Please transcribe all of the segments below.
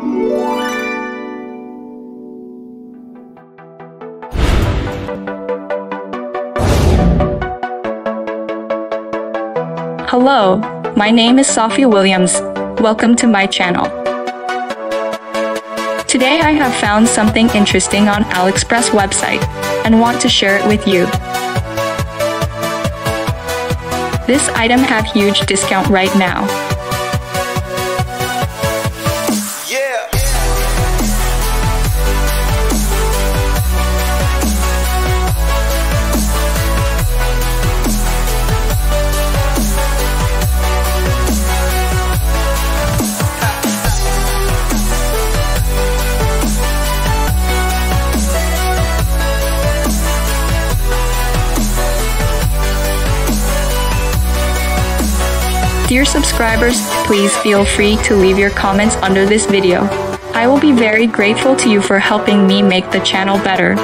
Hello, my name is Sophie Williams. Welcome to my channel. Today I have found something interesting on AliExpress website and want to share it with you. This item have huge discount right now. Dear subscribers, please feel free to leave your comments under this video. I will be very grateful to you for helping me make the channel better.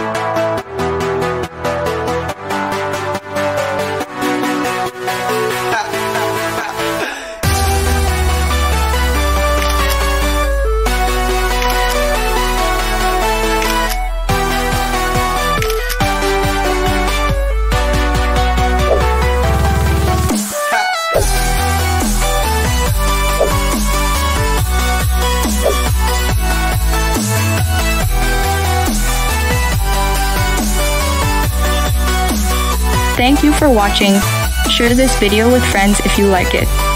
Thank you for watching. Share this video with friends if you like it.